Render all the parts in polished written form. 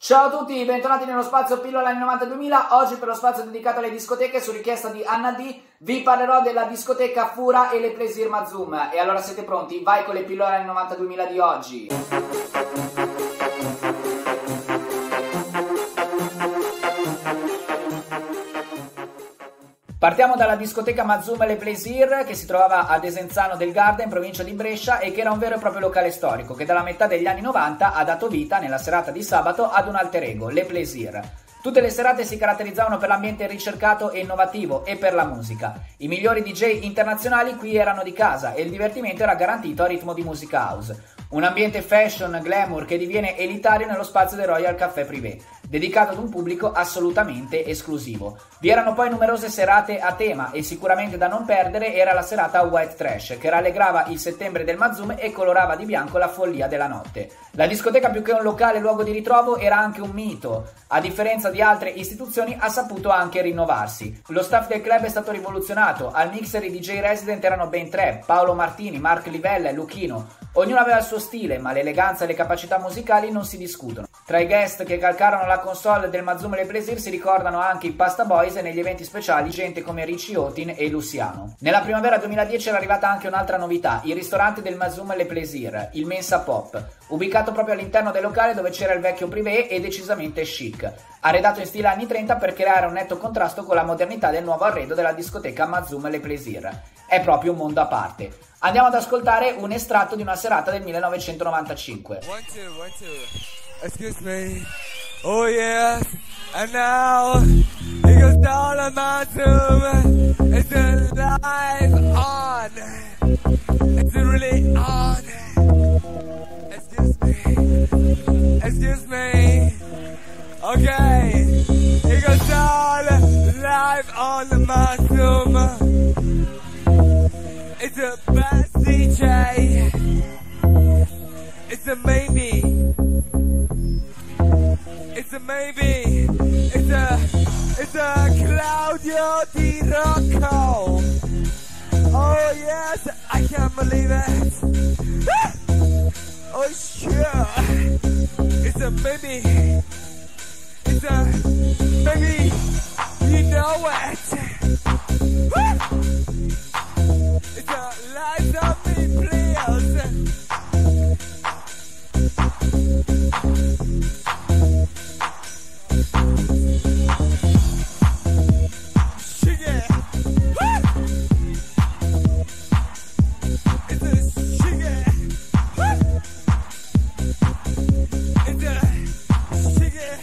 Ciao a tutti, bentornati nello spazio Pillola anni 90-2000. Oggi per lo spazio dedicato alle discoteche, su richiesta di Anna D, vi parlerò della discoteca Fura e le Plaisir Mazum. E allora siete pronti? Vai con le pillole anni 90-2000 di oggi. Partiamo dalla discoteca Mazum e le Plaisir, che si trovava a Desenzano del Garda in provincia di Brescia e che era un vero e proprio locale storico che dalla metà degli anni 90 ha dato vita nella serata di sabato ad un alter ego, le Plaisir. Tutte le serate si caratterizzavano per l'ambiente ricercato e innovativo e per la musica. I migliori DJ internazionali qui erano di casa e il divertimento era garantito a ritmo di musica house. Un ambiente fashion, glamour che diviene elitario nello spazio del Royal Café Privé, dedicato ad un pubblico assolutamente esclusivo. Vi erano poi numerose serate a tema e sicuramente da non perdere era la serata White Trash, che rallegrava il settembre del Mazum e colorava di bianco la follia della notte. La discoteca, più che un locale luogo di ritrovo, era anche un mito. A differenza di altre istituzioni ha saputo anche rinnovarsi. Lo staff del club è stato rivoluzionato, al mixer i DJ resident erano ben tre: Paolo Martini, Mark Livella e Luchino. Ognuno aveva il suo stile, ma l'eleganza e le capacità musicali non si discutono. Tra i guest che calcarono la console del Mazum e le Plaisir si ricordano anche i Pasta Boys e negli eventi speciali gente come Richie Houghton e Luciano. Nella primavera 2010 era arrivata anche un'altra novità, il ristorante del Mazum e le Plaisir, il Mensa Pop, ubicato proprio all'interno del locale dove c'era il vecchio privé e decisamente chic, arredato in stile anni 30 per creare un netto contrasto con la modernità del nuovo arredo della discoteca Mazum e le Plaisir. È proprio un mondo a parte. Andiamo ad ascoltare un estratto di una serata del 1995. One, two. Excuse me. Oh yes. And now it goes down on my tomb. It's live on. It's really on. Excuse me. Okay. It goes down live on my tomb. It's a best DJ. It's a maybe. It's a maybe. It's a Claudio Di Rocco. Oh yes, I can't believe it. Oh sure. It's a maybe. It's a maybe. You know it. It's a light of me, please. Shake it. It's a shake it. It's a shake it.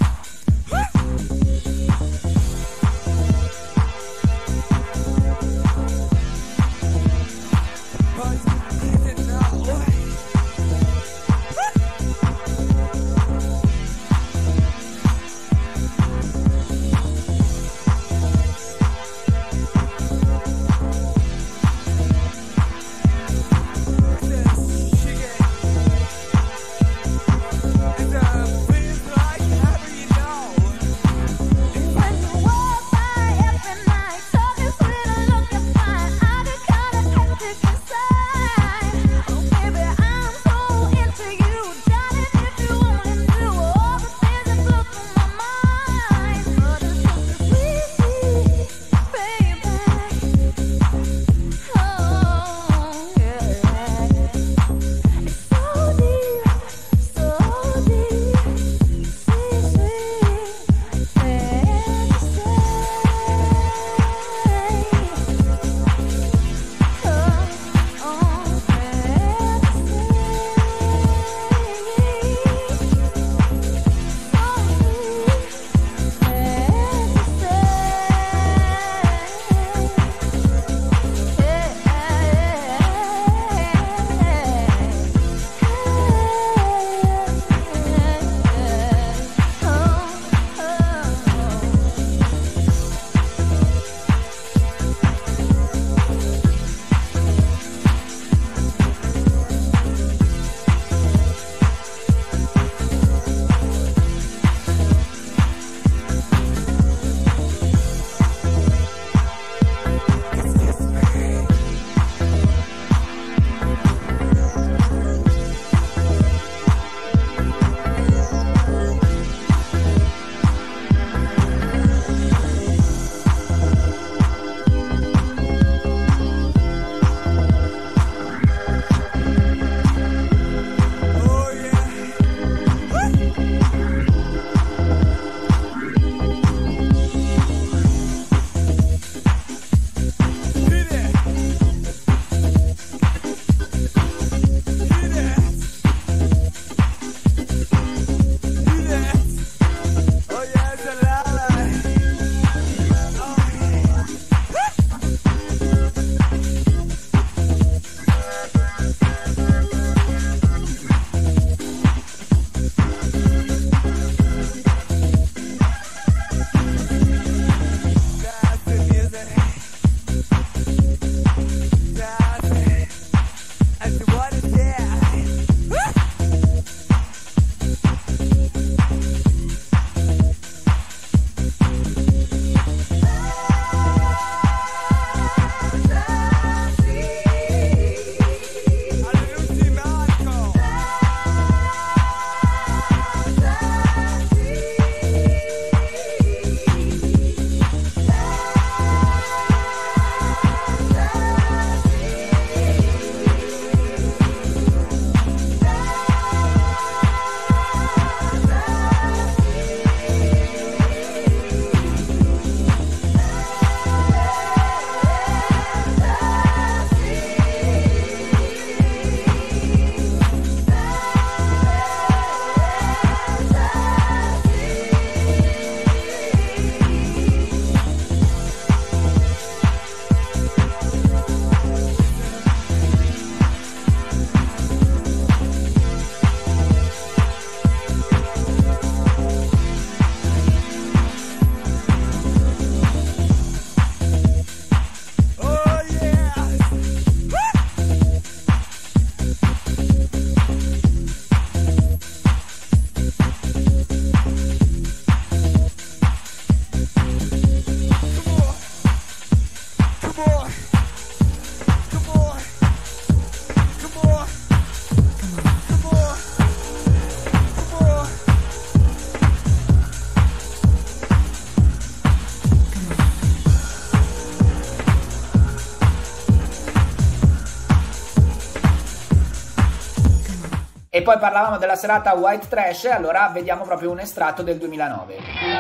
E poi parlavamo della serata White Trash, allora vediamo proprio un estratto del 2009.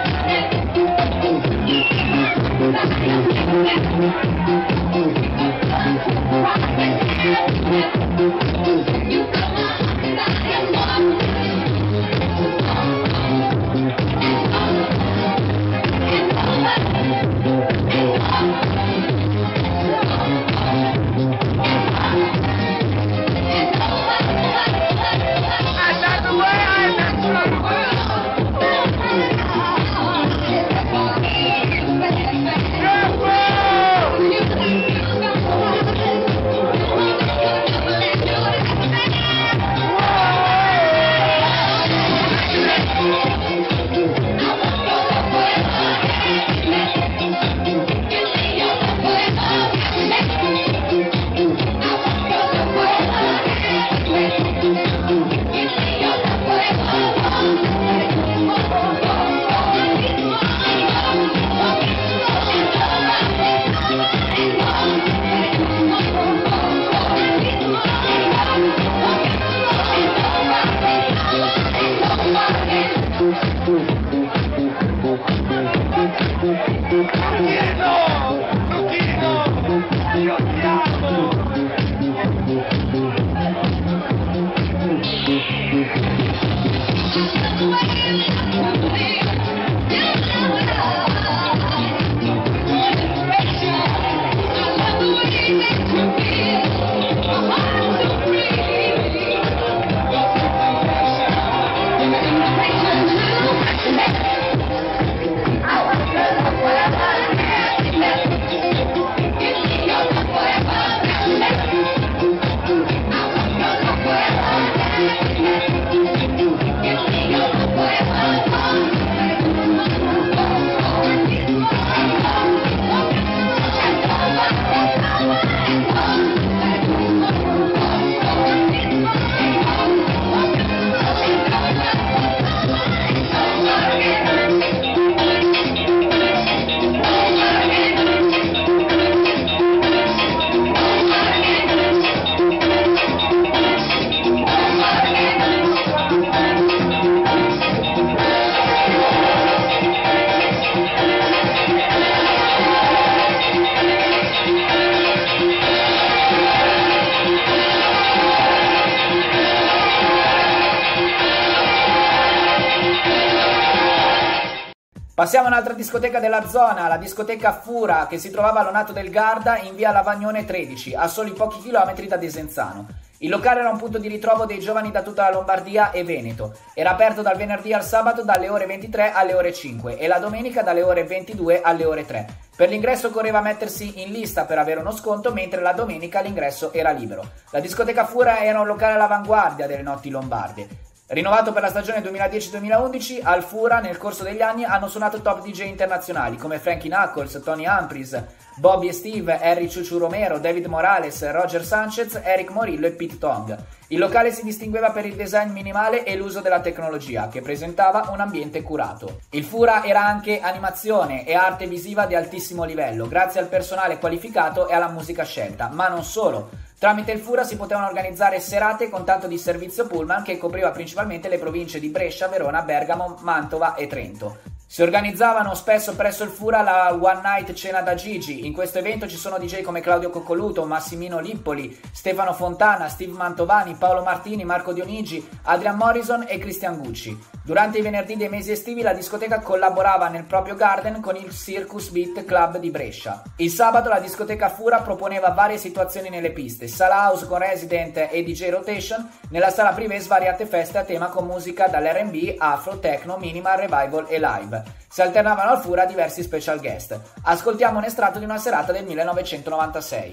Passiamo a un'altra discoteca della zona, la discoteca Fura, che si trovava all'Onato del Garda in via Lavagnone 13, a soli pochi chilometri da Desenzano. Il locale era un punto di ritrovo dei giovani da tutta la Lombardia e Veneto. Era aperto dal venerdì al sabato dalle ore 23 alle ore 5 e la domenica dalle ore 22 alle ore 3. Per l'ingresso occorreva mettersi in lista per avere uno sconto, mentre la domenica l'ingresso era libero. La discoteca Fura era un locale all'avanguardia delle notti lombarde. Rinnovato per la stagione 2010-2011, al Fura nel corso degli anni hanno suonato top DJ internazionali come Frankie Knuckles, Tony Humphries, Bobby e Steve, Harry Chuchu Romero, David Morales, Roger Sanchez, Eric Morillo e Pete Tong. Il locale si distingueva per il design minimale e l'uso della tecnologia, che presentava un ambiente curato. Il Fura era anche animazione e arte visiva di altissimo livello, grazie al personale qualificato e alla musica scelta, ma non solo. Tramite il Fura si potevano organizzare serate con tanto di servizio pullman che copriva principalmente le province di Brescia, Verona, Bergamo, Mantova e Trento. Si organizzavano spesso presso il Fura la One Night Cena da Gigi. In questo evento ci sono DJ come Claudio Coccoluto, Massimino Lippoli, Stefano Fontana, Steve Mantovani, Paolo Martini, Marco Dionigi, Adrian Morrison e Christian Gucci. Durante i venerdì dei mesi estivi la discoteca collaborava nel proprio garden con il Circus Beat Club di Brescia. Il sabato la discoteca Fura proponeva varie situazioni nelle piste, sala house con resident e DJ rotation, nella sala privé svariate feste a tema con musica dall'R&B, afro, techno, minimal, revival e live. Si alternavano al Fura diversi special guest. Ascoltiamo un estratto di una serata del 1996.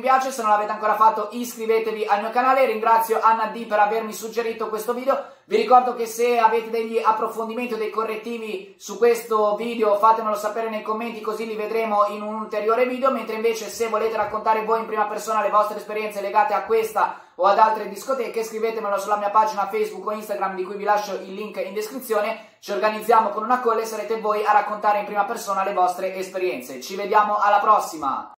piace, se non l'avete ancora fatto iscrivetevi al mio canale. Ringrazio Anna D per avermi suggerito questo video. Vi ricordo che se avete degli approfondimenti o dei correttivi su questo video fatemelo sapere nei commenti, così li vedremo in un ulteriore video, mentre invece se volete raccontare voi in prima persona le vostre esperienze legate a questa o ad altre discoteche, scrivetemelo sulla mia pagina Facebook o Instagram, di cui vi lascio il link in descrizione. Ci organizziamo con una call e sarete voi a raccontare in prima persona le vostre esperienze. Ci vediamo alla prossima!